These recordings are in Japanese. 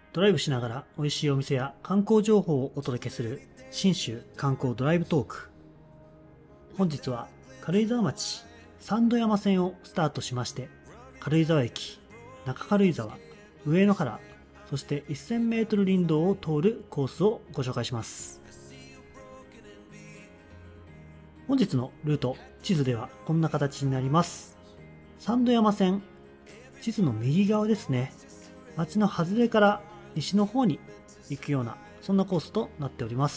ドライブしながら美味しいお店や観光情報をお届けする信州観光ドライブトーク。本日は軽井沢町三度山線をスタートしまして、軽井沢駅、中軽井沢、上野原、そして 1000m 林道を通るコースをご紹介します。本日のルート、地図ではこんな形になります。三度山線、地図の右側ですね。町の外れから西の方に行くような、そんなコースとなっております。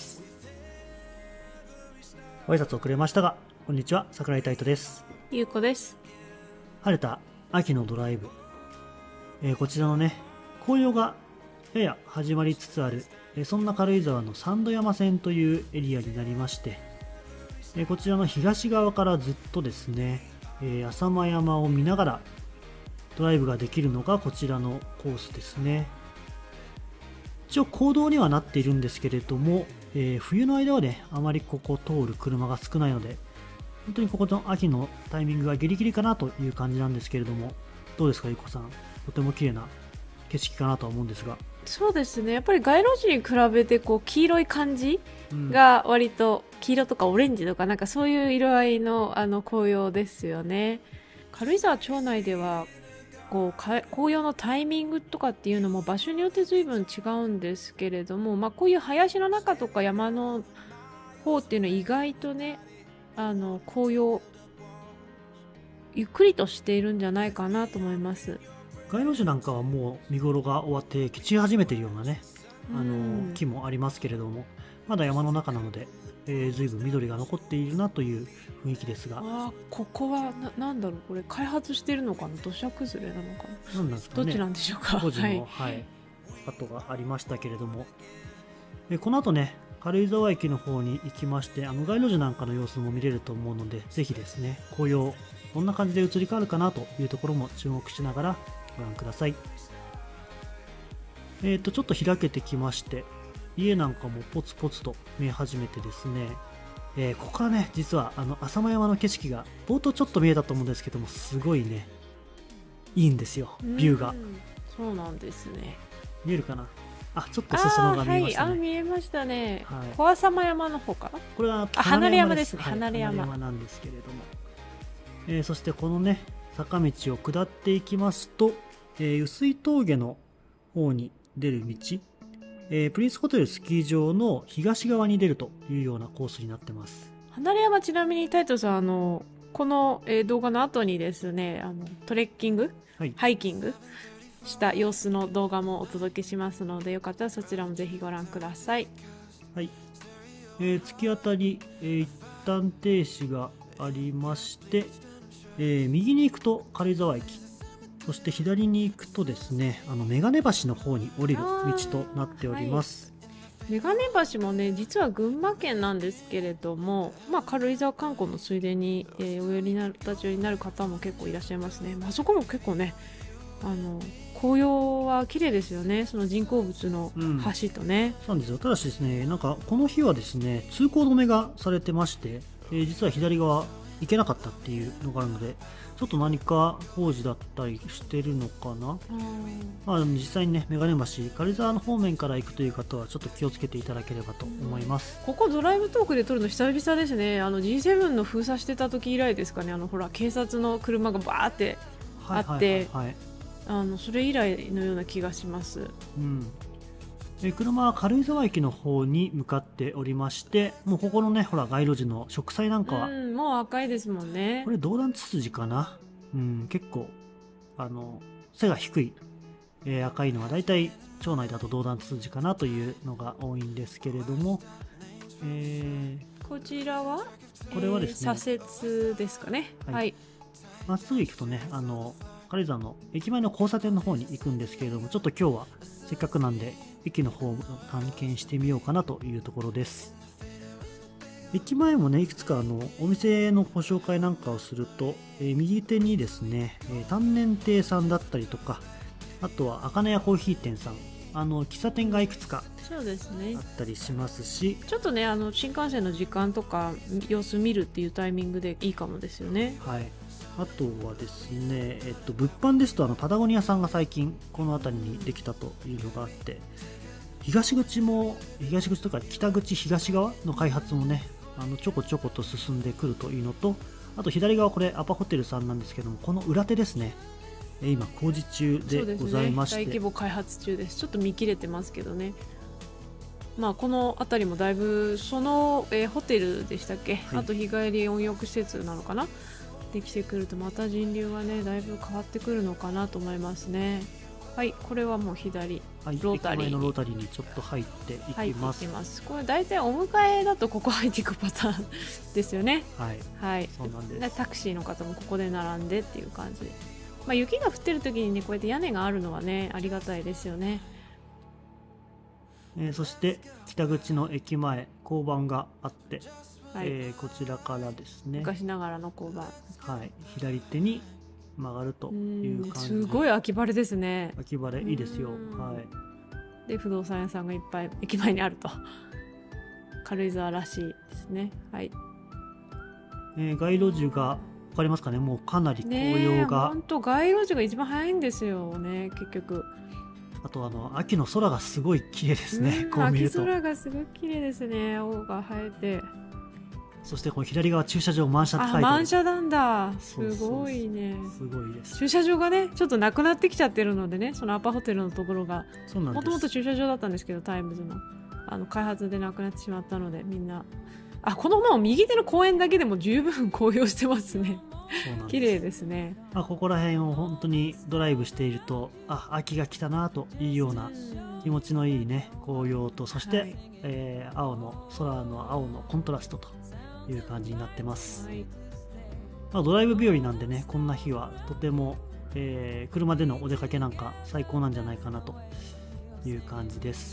ご挨拶遅れましたが、こんにちは、桜井太斗です。 ゆうこです。 晴れた秋のドライブ、こちらのね、紅葉がやや始まりつつある、そんな軽井沢の三度山線というエリアになりまして、こちらの東側からずっとですね、浅間山を見ながらドライブができるのがこちらのコースですね。一応公道にはなっているんですけれども、冬の間はね、あまりここ通る車が少ないので、本当にここの秋のタイミングがギリギリかなという感じなんですけれども、どうですか、ゆうこさん。とても綺麗な景色かなとは思うんですが。 そうですね、やっぱり街路樹に比べてこう黄色い感じが割と、黄色とかオレンジとかなんかそういう色合いの紅葉ですよね。軽井沢町内ではこう紅葉のタイミングとかっていうのも場所によって随分違うんですけれども、こういう林の中とか山の方っていうのは意外とね、紅葉ゆっくりとしているんじゃないかなと思います。 街路樹なんかはもう見頃が終わって散り始めているようなね、木もありますけれども、まだ山の中なので、随分緑が残っているなという雰囲気ですが、 ここはなんだろう、これ開発しているのかな、土砂崩れなのかな、 なんですかね、 どっちなんでしょうか。 当時の、跡がありましたけれども、この後ね、軽井沢駅の方に行きまして、街路樹なんかの様子も見れると思うので、ぜひですね、紅葉どんな感じで移り変わるかなというところも注目しながらご覧ください。ちょっと開けてきまして、家なんかもポツポツと見え始めてですね、ここからね、実は浅間山の景色が冒頭ちょっと見えたと思うんですけども、すごいね、いいんですよ、ビューが。 そうなんですね。 見えるかな。ちょっと裾野が見えましたね。 見えましたね。小浅間山の方かな。 これは離れ山ですね。離れ山なんですけれども、そしてこのね、坂道を下っていきますと、碓氷峠の方に出る道、プリンスホテルスキー場の東側に出るというようなコースになってます。 離れ山、ちなみにタイトさん、この、動画の後にですね、トレッキング、ハイキングした様子の動画もお届けしますので、よかったらそちらもぜひご覧ください。 はい、突き当たり、一旦停止がありまして、右に行くと軽井沢駅、そして左に行くとですね、眼鏡橋の方に降りる道となっております。 眼鏡橋もね、実は群馬県なんですけれども、軽井沢観光のついでに、お寄りになる立ち寄りになる方も結構いらっしゃいますね。あそこも結構ね、紅葉は綺麗ですよね、その人工物の橋とね。 そうなんですよ。ただしですね、なんかこの日はですね、通行止めがされてまして、実は左側行けなかったっていうのがあるので、ちょっと何か工事だったりしてるのかな。実際にね、眼鏡橋、軽井沢の方面から行くという方はちょっと気をつけていただければと思います。 ここドライブトークで撮るの久々ですね。G7 の封鎖してた時以来ですかね。ほら警察の車がバーってあって、それ以来のような気がします。 車は軽井沢駅の方に向かっておりまして、もうここのね、ほら街路樹の植栽なんかは、 もう赤いですもんね。 これドウダンツツジかな。結構背が低い、赤いのはだいたい町内だとドウダンツツジかなというのが多いんですけれども、 こちらはこれはですね、 左折ですかね。 まっすぐ行くとね、軽井沢の駅前の交差点の方に行くんですけれども、ちょっと今日はせっかくなんで駅の方を探検してみようかなというところです。駅前もね、いくつかお店のご紹介なんかをすると、右手にですね、丹念亭さんだったりとか、あとは茜屋コーヒー店さん、喫茶店がいくつかそうですね、 あったりしますし、 ちょっとね、新幹線の時間とか様子見るっていうタイミングでいいかもですよね。 あとはですね、物販ですとパタゴニアさんが最近この辺りにできたというのがあって、東口とか北口東側の開発もね、ちょこちょこと進んでくるというのと、あと左側これアパホテルさんなんですけども、この裏手ですね、今工事中でございまして、 大規模開発中です。ちょっと見切れてますけどね。まあこの辺りもだいぶその、ホテルでしたっけ、 はい、 あと日帰り温浴施設なのかな、できてくるとまた人流がねだいぶ変わってくるのかなと思いますね。はい、これはもう左、 はい、 ロータリーに、 駅前のロータリーにちょっと入っていきます。 これ大体お迎えだとここ入っていくパターンですよね。 はい、 はい、 そうなんです。 タクシーの方もここで並んでっていう感じで、まあ、雪が降ってる時にねこうやって屋根があるのはねありがたいですよね。 そして北口の駅前交番があって、 はい、 こちらからですね、 昔ながらの交番、 はい、左手に曲がるという感じで、 すごい秋晴れですね。 秋晴れいいですよ。はい、 で不動産屋さんがいっぱい駅前にあると、軽井沢らしいですね。はい、 街路樹が分かりますかね、もうかなり紅葉が、 本当街路樹が一番早いんですよね結局。 あと秋の空がすごい綺麗ですね、こう見ると。 秋空がすごい綺麗ですね、青が生えて。 そしてこの左側駐車場満車って書いてある。 満車なんだ、 そうすごいね。 すごいです。 駐車場がねちょっとなくなってきちゃってるのでね、そのアパホテルのところがもともと駐車場だったんですけど、タイムズの開発でなくなってしまったので、みんなこのもう右手の公園だけでも十分紅葉してますね。綺麗ですね。 ここら辺を本当にドライブしていると、秋が来たなというような気持ちのいいね紅葉と、そして、はい、空の青のコントラストという感じになってます。はい、ドライブ日和なんでね、こんな日はとても、車でのお出かけなんか最高なんじゃないかなという感じです。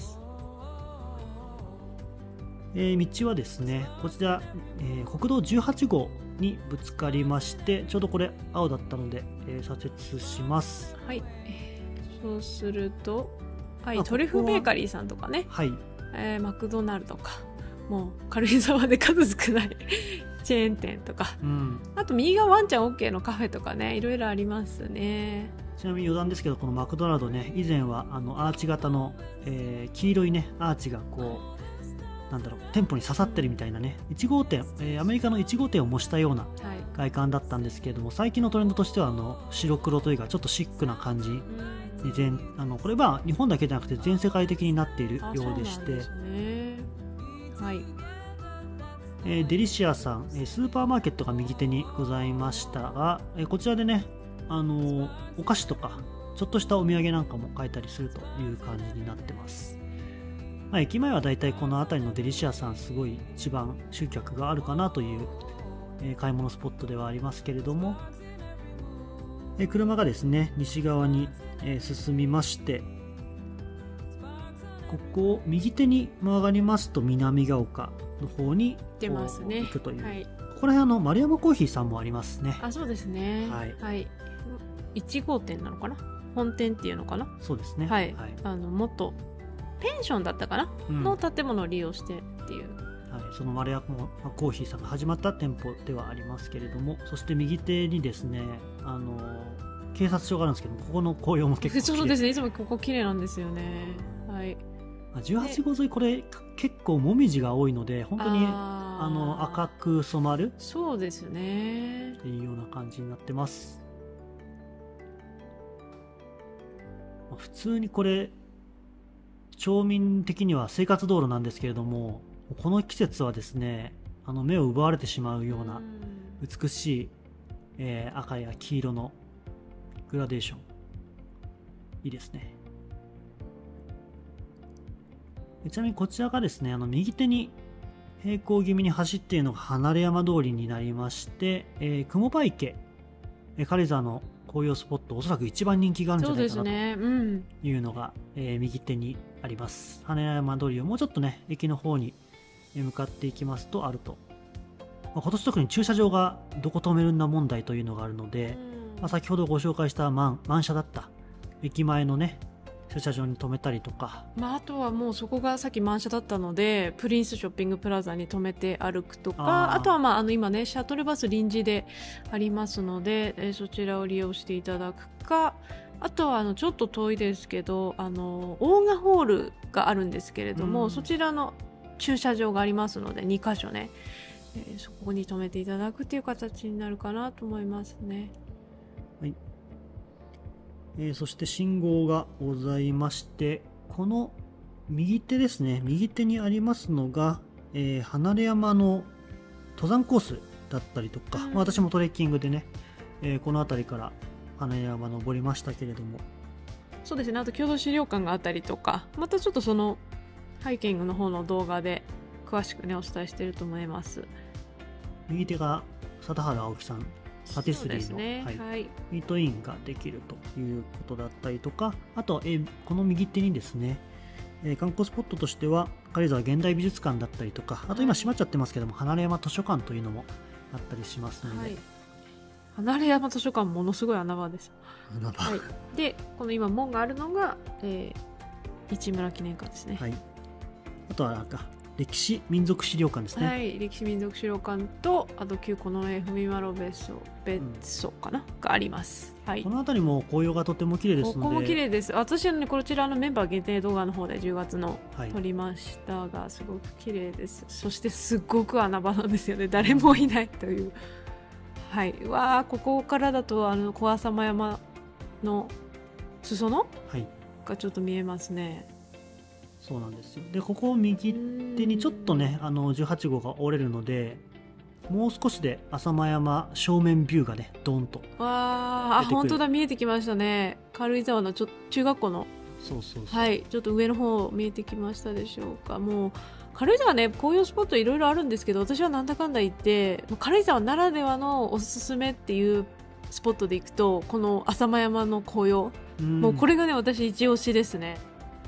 道はですね、こちら、国道18号にぶつかりまして、ちょうどこれ青だったので、左折します。 はい、そうすると、はい、トリュフベーカリーさんとかね、 はい、 マクドナルドか、もう軽井沢で数少ないチェーン店とか、あと右がワンちゃん OK のカフェとかね、いろいろありますね。 ちなみに余談ですけど、このマクドナルドね、以前はアーチ型の、黄色いねアーチがこう店舗に刺さってるみたいなね、1号店、アメリカの1号店を模したような外観だったんですけれども、最近のトレンドとしては白黒というかちょっとシックな感じにこれは日本だけじゃなくて全世界的になっているようでして、 はい、 デリシアさん、スーパーマーケットが右手にございましたが、こちらでねお菓子とかちょっとしたお土産なんかも買えたりするという感じになってます。駅前はだいたいこの辺りのデリシアさん、すごい一番集客があるかなという、買い物スポットではありますけれども、車がですね西側に、進みまして、ここを右手に曲がりますと南ヶ丘の方に出ますね。 行くという、 はい、 ここら辺丸山コーヒーさんもありますね。 そうですね。はい、はい、1号店なのかな、本店っていうのかな。 そうですね。 はい、元ペンションだったかな、の建物を利用してっていう、 その丸山コーヒーさんが始まった店舗ではありますけれども、そして右手にですね警察署があるんですけども、ここの紅葉も結構綺麗。 そうですね、いつもここ綺麗なんですよね。はい、 18号沿いこれ結構もみじが多いので、本当に赤く染まる、 そうですねっていうような感じになってます。普通にこれ町民的には生活道路なんですけれども、この季節はですね目を奪われてしまうような美しい、赤や黄色のグラデーション、いいですね。ちなみにこちらがですね右手に平行気味に走っているのが離山通りになりまして、雲場池、軽井沢の紅葉スポット、おそらく一番人気があるんじゃないかなというのが、右手にあります。羽山通りをもうちょっとね駅の方に向かっていきますとあると、今年特に駐車場がどこ止めるんだ問題というのがあるので、先ほどご紹介した満車だった駅前のね駐車場に止めたりとか、 あとはもうそこがさっき満車だったのでプリンスショッピングプラザに止めて歩くとか、あとは今ねシャトルバス臨時でありますので、そちらを利用していただくか、あとはちょっと遠いですけどオーガホールがあるんですけれども、そちらの駐車場がありますので2カ所ね、そこに止めていただくっていう形になるかなと思いますね。 はい。そして信号がございまして、この右手ですね、右手にありますのが、離山の登山コースだったりとか、私もトレッキングでね、この辺りから離山登りましたけれども、 そうですね、あと郷土資料館があったりとか、またちょっとそのハイキングの方の動画で詳しくねお伝えしていると思います。 右手が貞治青木さんパティスリーの、 ね、 イートインができるということだったりとか、あと、この右手にですね、観光スポットとしては軽井沢現代美術館だったりとか、あと今閉まっちゃってますけども、離山図書館というのもあったりしますので、 離山図書館ものすごい穴場です。 穴場、 でこの今門があるのが、市村記念館ですね。 あとはなんか歴史民族資料館ですね。 歴史民族資料館と、あと旧近衛文丸別荘かな、があります。 この辺りも紅葉がとても綺麗ですので、 ここも綺麗です。私はねこちらのメンバー限定動画の方で10月の撮りましたが、すごく綺麗です。そしてすっごく穴場なんですよね、誰もいないという。ここからだと小浅間山の裾野、がちょっと見えますね。 そうなんですよ。でここを右手にちょっとね18号が折れるので、もう少しで浅間山正面ビューがねドーンと本当だ、見えてきましたね。軽井沢の中学校のちょっと上の方見えてきましたでしょうか。もう軽井沢ね紅葉スポットいろいろあるんですけど、私はなんだかんだ言って軽井沢ならではのおすすめっていうスポットで行くとこの浅間山の紅葉、もうこれがね私一押しですね。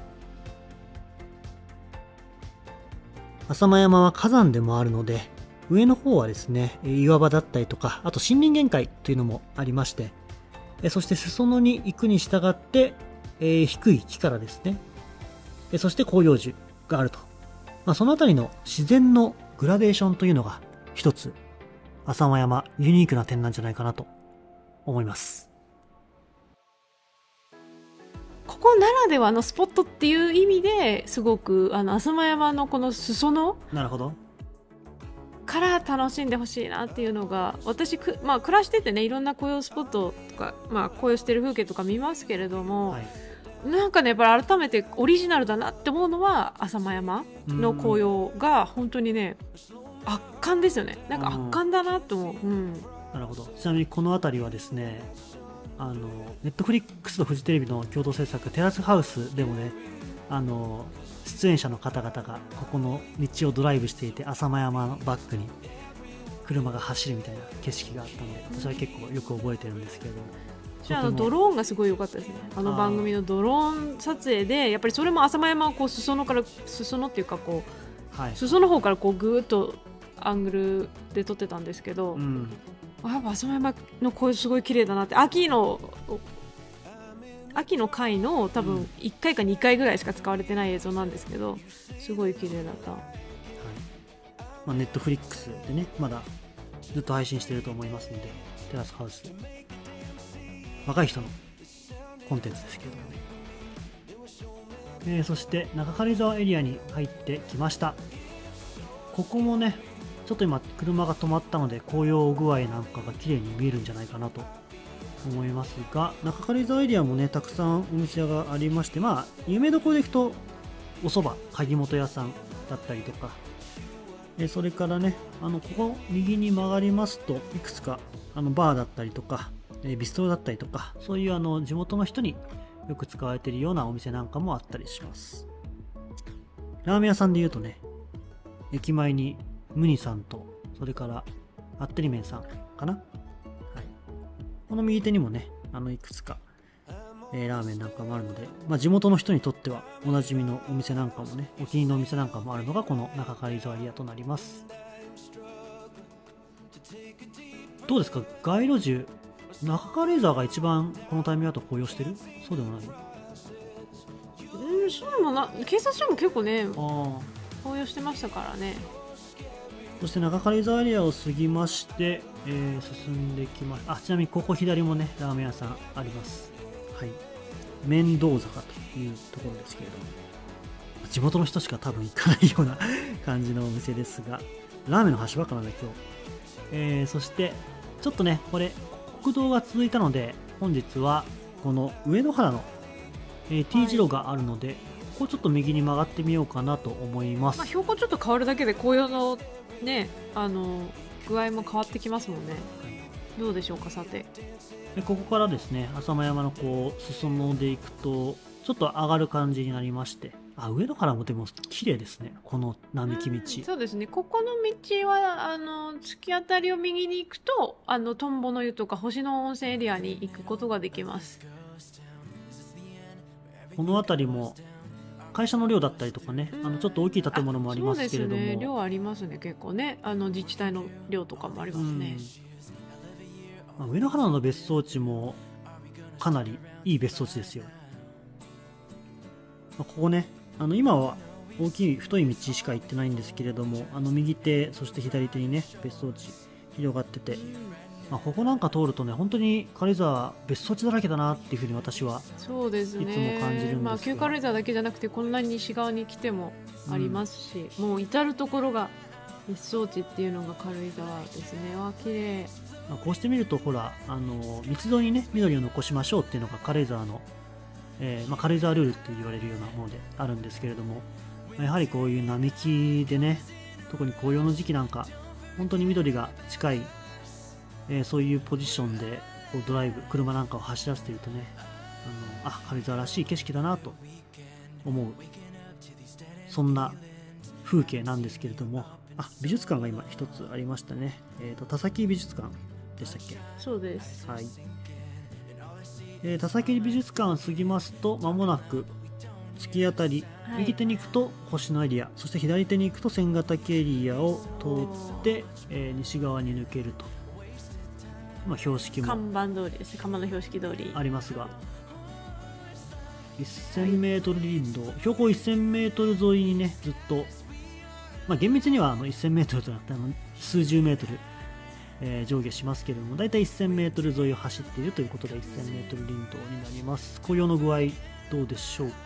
浅間山は火山でもあるので、上の方はですね岩場だったりとか、あと森林限界というのもありまして、そして裾野に行くに従って、低い木からですね、そして広葉樹があると、そのあたりの自然のグラデーションというのが一つ浅間山ユニークな点なんじゃないかなと思います。 ここならではのスポットっていう意味ですごく浅間山のこの裾野から楽しんでほしいなっていうのが、私暮らしててねいろんな紅葉スポットとか、紅葉してる風景とか見ますけれども、なんかねやっぱり改めてオリジナルだなって思うのは浅間山の紅葉が本当にね圧巻ですよね。なんか圧巻だなと思う。 なるほど。ちなみにこの辺りはですね、ネットフリックスとフジテレビの共同制作テラスハウスでもね、出演者の方々がここの道をドライブしていて、浅間山のバックに車が走るみたいな景色があったので、私は結構よく覚えてるんですけれども、 ドローンがすごい良かったですね。番組のドローン撮影でやっぱりそれも浅間山をこう裾野っていうかこう、裾の方からこうぐーっとアングルで撮ってたんですけど、浅間山の紅葉すごい綺麗だなって。秋の回の多分1回か2回ぐらいしか使われてない映像なんですけど、すごい綺麗だった。 ネットフリックスでねまだずっと配信していると思いますので、テラスハウス若い人のコンテンツですけれどもね。そして中軽井沢エリアに入ってきました。ここもねちょっと今車が止まったので紅葉具合なんかが綺麗に見えるんじゃないかなと思いますが、中軽井沢エリアもねたくさんお店がありまして、有名どころでいくとお蕎麦鍵本屋さんだったりとか、それからねここ右に曲がりますといくつかバーだったりとかビストロだったりとか、そういう地元の人によく使われているようなお店なんかもあったりします。ラーメン屋さんでいうとね、駅前にムニさんと、それからあってりめんさんかな、この右手にもねいくつか、ラーメンなんかもあるので、地元の人にとってはおなじみのお店なんかもね、お気に入りのお店なんかもあるのがこの中軽井沢エリアとなります。どうですか、街路樹、中軽井沢が一番このタイミングだと紅葉してる？そうでもない？ そうも警察署も結構ねあ紅葉してましたからね。 そして中軽井沢エリアを過ぎまして、進んできます。ちなみにここ左もねラーメン屋さんあります。はい、麺道坂というところですけれども、地元の人しか多分行かないような感じのお店ですが、ラーメンの橋場かなね今日。そしてちょっとねこれ国道が続いたので、本日はこの上野原の、T 字路があるので、ここちょっと右に曲がってみようかなと思います。 標高ちょっと変わるだけで紅葉のね具合も変わってきますもんね。どうでしょうか。さてでここからですね浅間山のこう裾野で行くとちょっと上がる感じになりまして、上野原もでも綺麗ですね、この並木道。 そうですね、ここの道は突き当たりを右に行くとトンボの湯とか星野温泉エリアに行くことができます。 この辺りも会社の寮だったりとかね、ちょっと大きい建物もありますけれども、 そうですね、寮ありますね、結構ね、自治体の寮とかもありますね。 上野原の別荘地もかなりいい別荘地ですよ。ここね、今は大きい太い道しか行ってないんですけれども、右手そして左手にね別荘地広がってて、ここなんか通るとね本当に軽井沢別荘地だらけだなっていうふうに私はそうですね、 いつも感じるんです旧軽井沢だけじゃなくてこんなに西側に来てもありますし、もう至る所が別荘地っていうのが軽井沢ですね。綺麗。 こうして見るとほら道沿いにね緑を残しましょうっていうのが軽井沢の、軽井沢ルールって言われるようなものであるんですけれども、やはりこういう並木でね、特に紅葉の時期なんか本当に緑が近い、そういうポジションでこうドライブ車なんかを走らせているとね、軽井沢らしい景色だなと思う、そんな風景なんですけれども、美術館が今一つありましたね。田崎美術館でしたっけ。 そうです。 はい。田崎美術館を過ぎますと間もなく突き当たり、右手に行くと星野エリア、そして左手に行くと千ヶ岳エリアを通って、西側に抜けると、標識も看板通りですね、看板の標識通りありますが、1000m 林道、標高 1000m 沿いにねずっと、厳密には1000m となって数十メートル、上下しますけれども、だいたい 1000m 沿いを走っているということで 1000m 林道になります。紅葉の具合どうでしょうか。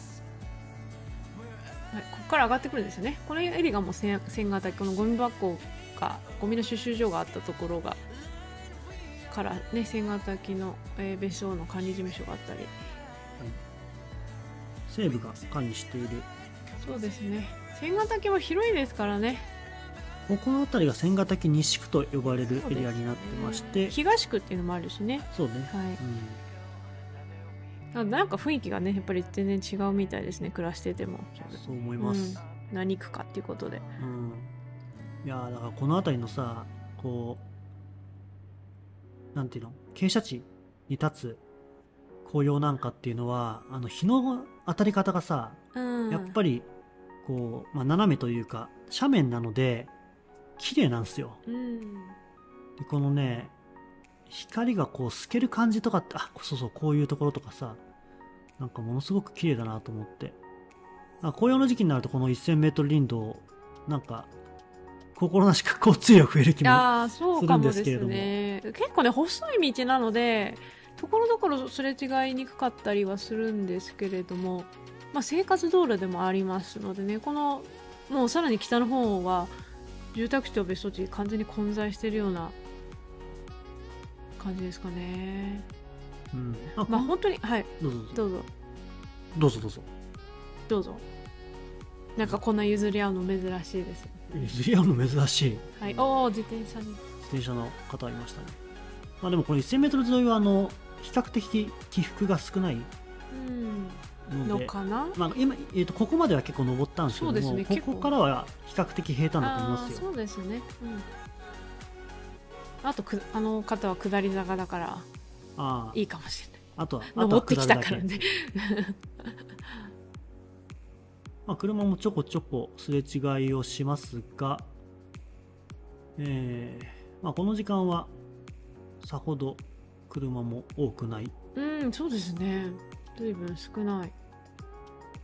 ここから上がってくるんですよね。このエリアがもう千ヶ岳、このゴミ箱がゴミの収集所があったところがからね、千ヶ岳の、別荘の管理事務所があったり、 西部が管理している。 そうですね、千ヶ岳も広いですからね。 この辺りが千ヶ岳西区と呼ばれるエリアになってまして、 東区っていうのもあるしね。 そうね、 なんか雰囲気がねやっぱり全然違うみたいですね、暮らしてても。 そう思います、 何区かっていうことで、 いやだからこの辺りのさ、こうなんていうの、傾斜地に立つ紅葉なんかっていうのは日の当たり方がさ、やっぱりこう、斜めというか斜面なので綺麗なんですよ、でこのね光がこう透ける感じとかって、そうそう、こういうところとかさ、なんかものすごく綺麗だなと思って、紅葉の時期になるとこの 1000m 林道なんか心なしか交通量増える気もするんですけれども、 結構ね細い道なのでところどころすれ違いにくかったりはするんですけれども、生活道路でもありますのでね、このもうさらに北の方は住宅地と別荘地完全に混在しているような感じですかね。本当に、はい、どうぞ。なんかこんな譲り合うの珍しいです。 譲り合うの珍しい。 はい、自転車の方いましたね。でもこの 1000m 沿いは比較的起伏が少ないのかな。 今、ここまでは結構登ったんですけども、ここからは比較的平坦だと思いますよ。 そうですね、あとあの方は下り坂だからいいかもしれない。あとは登ってきたからね車もちょこちょこすれ違いをしますが、この時間はさほど車も多くない。 そうですね、随分少ない。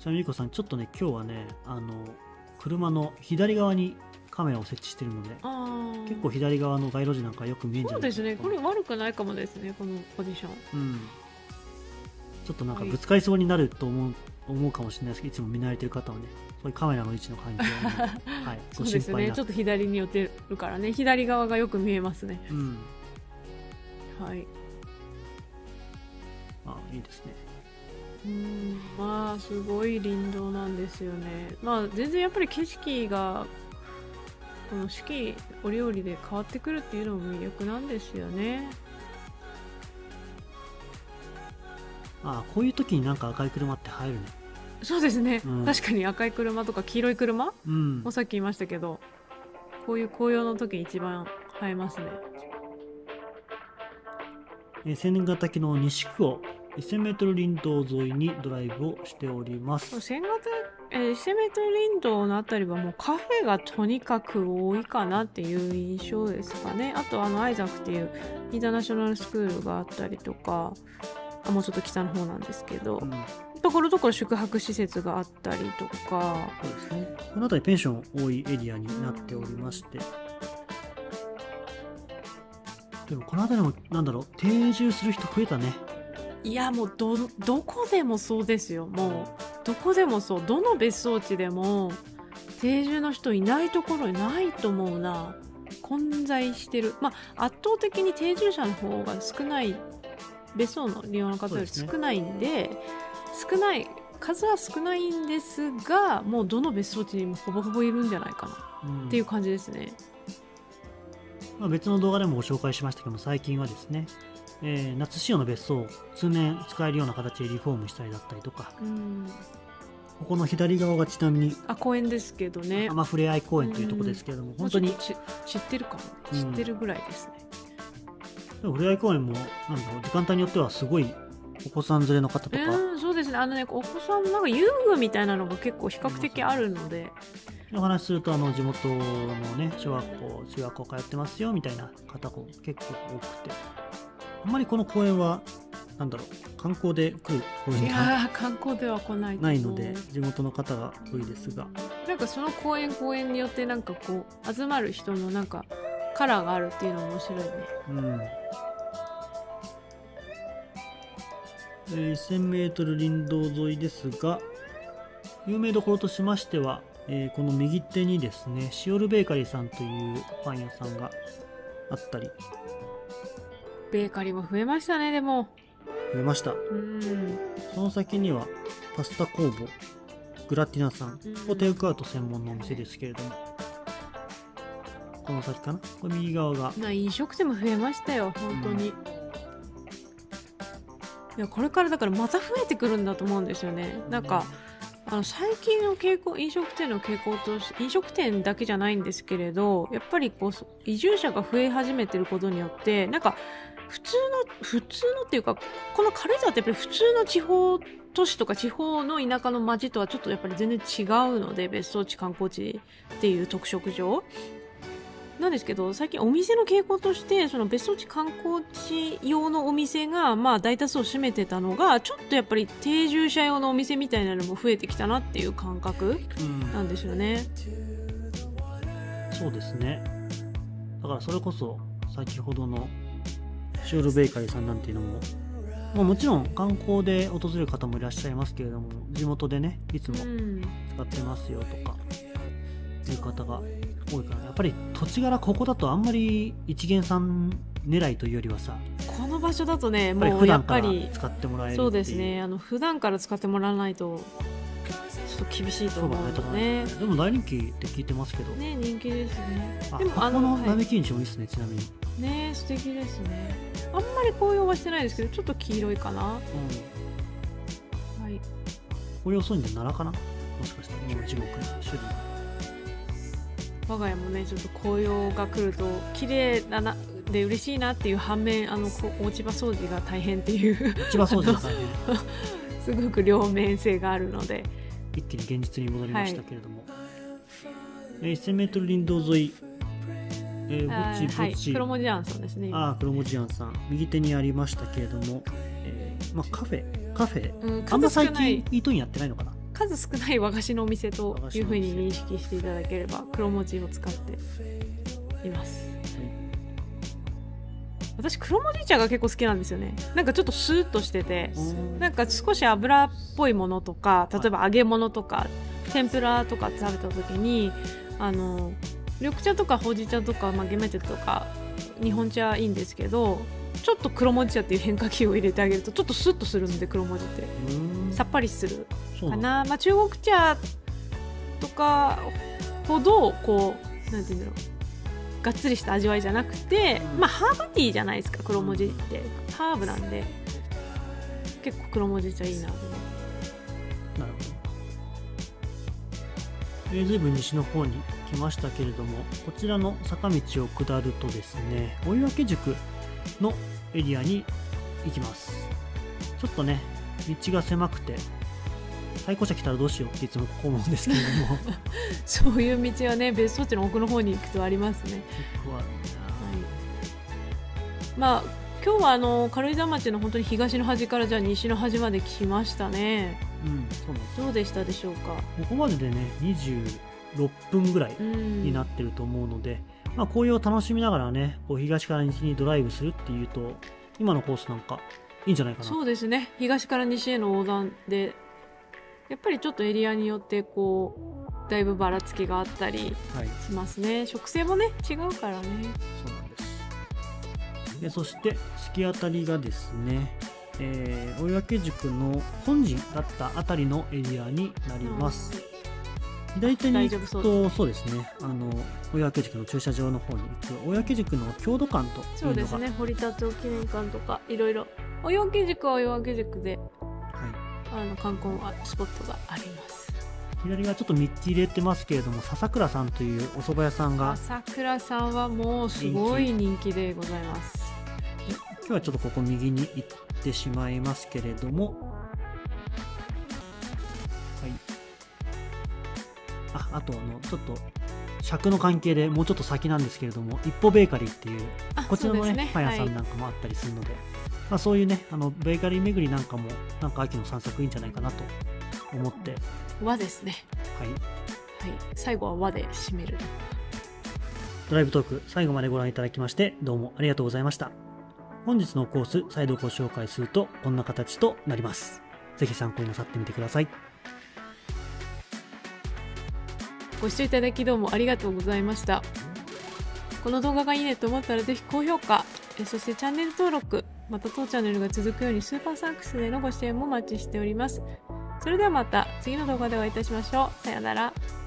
ちなみにゆこさん、ちょっとね今日はね車の左側にカメラを設置してるので、結構左側の街路樹なんかよく見えるんじゃないですか。 そうですね、これ悪くないかもですね、このポジション。 ちょっとなんかぶつかりそうになると思うかもしれないですけど、いつも見慣れてる方はね、そういうカメラの位置の感じを、はい、 そうですね、ちょっと左に寄ってるからね、左側がよく見えますね。はい。 いいですね。 まあすごい林道なんですよね。まあ全然やっぱり景色がこの四季折々で変わってくるっていうのも魅力なんですよね。 こういう時になんか赤い車って入るね。 そうですね、確かに赤い車とか黄色い車、もさっき言いましたけど、こういう紅葉の時に一番映えますね。 千ヶ岳の西区を 1000m 林道沿いにドライブをしております。 1000m 林道のあたりはもうカフェがとにかく多いかなっていう印象ですかね。あとアイザックっていうインターナショナルスクールがあったりとか、もうちょっと北の方なんですけど、ところどころ宿泊施設があったりとか。 そうですね、この辺りペンション多いエリアになっておりまして、でもこの辺りもなんだろう、定住する人増えたね。 いやもうどこでもそうですよ。もうどこでもそう、どの別荘地でも定住の人いないところにないと思うな。混在してる。圧倒的に定住者の方が少ない、別荘の利用の方より少ないんで、数は少ないんですが、もうどの別荘地にもほぼほぼいるんじゃないかなっていう感じですね。 別の動画でもご紹介しましたけども、最近はですね、夏仕様の別荘を通年使えるような形でリフォームしたりだったりとか、ここの左側がちなみに公園ですけどね、 ふれあい公園というところですけれども、本当に知ってるかも、知ってるぐらいですね。 でもふれあい公園もなんだろう、時間帯によってはすごいお子さん連れの方とか、 そうですね、お子さんなんか遊具みたいなのが結構比較的あるので、 お話しすると地元のね、小学校中学校通ってますよみたいな方も結構多くて、あんまりこの公園はなんだろう、観光で来る公園が観光では来ないので、地元の方が多いですが、 なんかその公園によってなんかこう集まる人のなんかカラーがあるっていうのも面白いね。 1000m 林道沿いですが、有名どころとしましては、この右手にですね、シオルベーカリーさんというパン屋さんがあったり、 ベーカリーも増えましたね。でも増えました。その先にはパスタ工房グラティナさん、テイクアウト専門のお店ですけれども、この先かな、これ右側が飲食店も増えましたよ、本当に。いや、これからだからまた増えてくるんだと思うんですよね。なんか最近の傾向、飲食店の傾向として、飲食店だけじゃないんですけれど、やっぱりこう移住者が増え始めてることによって、なんか普通のっていうか、この軽井沢ってやっぱり普通の地方都市とか地方の田舎の町とはちょっとやっぱり全然違うので、別荘地観光地っていう特色上なんですけど、最近お店の傾向として、その別荘地観光地用のお店が大多数を占めてたのが、ちょっとやっぱり定住者用のお店みたいなのも増えてきたなっていう感覚なんですよね。 そうですね。だからそれこそ先ほどのシオルベーカリーさんなんていうのも、もちろん観光で訪れる方もいらっしゃいますけれども、地元でね、いつも使ってますよとかいう方が多いから、やっぱり土地柄ここだとあんまり一元さん狙いというよりはさ、 この場所だとね、もう普段から使ってもらえるっていう。 そうですね、普段から使ってもらわないとちょっと厳しいと思うので、 でも大人気って聞いてますけどね。人気ですね。 でもこの並木道もいいですね、ちなみにね。素敵ですね。あんまり紅葉はしてないですけど、ちょっと黄色いかな。はい。 紅葉そういうんで奈良かな、もしかしたらもう地獄の種類。 我が家もね、ちょっと紅葉が来ると綺麗だなで嬉しいなっていう反面、落ち葉掃除が大変っていう落ち葉掃除が大変すごく両面性があるので、 一気に現実に戻りましたけれども、1000m 林道沿い、ぼち黒文字庵さんですね。 黒文字庵さん右手にありましたけれども、カフェ、あんま最近イートインやってないのかな。 数少ない和菓子のお店というふうに認識していただければ、黒文字を使っています。私黒文字茶が結構好きなんですよね。なんかちょっとスーッとしてて、なんか少し油っぽいものとか、例えば揚げ物とか天ぷらとか食べた時に緑茶とかほうじ茶とか、ゲメテとか日本茶いいんですけど、ちょっと黒文字茶っていう変化球を入れてあげるとちょっとスッとするんで、黒文字ってさっぱりするかな。中国茶とかほどこうなんていうんだろう、がっつりした味わいじゃなくて、ハーブティーじゃないですか、黒文字ってハーブなんで、結構黒文字茶いいなと思って。 なるほど。随分西の方に来ましたけれども、こちらの坂道を下るとですね、追分塾のエリアに行きます。ちょっとね、道が狭くて対向車来たらどうしようっていつも思うんですけれどもそういう道はね、別荘地の奥の方に行くとありますね。 結構あるな。今日は軽井沢町の本当に東の端からじゃあ西の端まで来ましたね。 そうなんです。 どうでしたでしょうか。 ここまででね26分ぐらいになってると思うので、紅葉を楽しみながらね、こう東から西にドライブするっていうと、今のコースなんかいいんじゃないかな。 そうですね、東から西への横断でやっぱりちょっとエリアによってこうだいぶばらつきがあったりしますね。植生もね違うからね。 そうなんです。でそして突き当たりがですね、追分塾の本陣だったあたりのエリアになります。左手に行くと、そうですね、追分塾の駐車場の方に行く追分塾の郷土館というのが、 そうですね、堀田町記念館とかいろいろ追分塾は追分塾で、観光スポットがあります。 左がちょっと見切れてますけれども、笹倉さんというお蕎麦屋さんが、 笹倉さんはもうすごい人気でございます。 今日はちょっとここ右に行ってしまいますけれども、あとちょっと尺の関係でもうちょっと先なんですけれども、一歩ベーカリーっていうこちらのねパン屋さんなんかもあったりするので、そういうねベーカリー巡りなんかもなんか秋の散策いいんじゃないかなと思って。 和ですね。最後は和で締める。 ドライブトーク最後までご覧いただきましてどうもありがとうございました。本日のコース再度ご紹介するとこんな形となります。ぜひ参考になさってみてください。 ご視聴いただきどうもありがとうございました。この動画がいいねと思ったらぜひ高評価、そしてチャンネル登録、また当チャンネルが続くようにスーパーサンクスでのご支援もお待ちしております。それではまた次の動画でお会いいたしましょう。さよなら。